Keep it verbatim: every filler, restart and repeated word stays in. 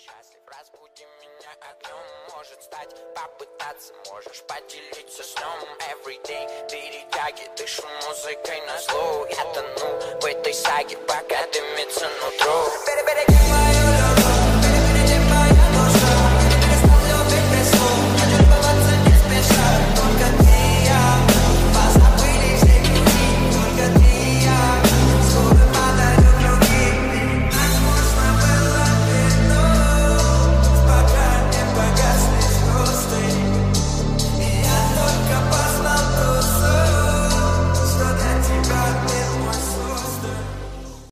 счастлив, разбуди меня огнем. Может стать, попытаться, можешь поделиться сном. Everyday перетяги, дышу музыкой на зло. Я тону в этой саге, пока дымится нутро.